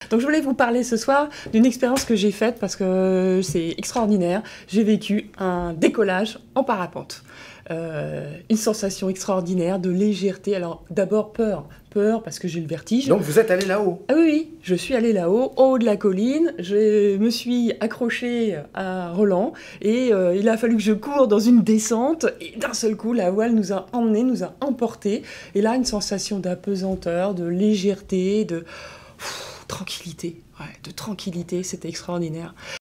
Donc je voulais vous parler ce soir d'une expérience que j'ai faite parce que c'est extraordinaire. J'ai vécu un décollage en parapente. Une sensation extraordinaire de légèreté. Alors d'abord peur parce que j'ai le vertige. Donc vous êtes allé là-haut? Ah oui, oui, je suis allée là-haut, au haut de la colline, je me suis accrochée à Roland et il a fallu que je cours dans une descente et d'un seul coup la voile nous a emmenés, nous a emportés et là une sensation d'apesanteur, de légèreté, de tranquillité, ouais, de tranquillité, c'était extraordinaire.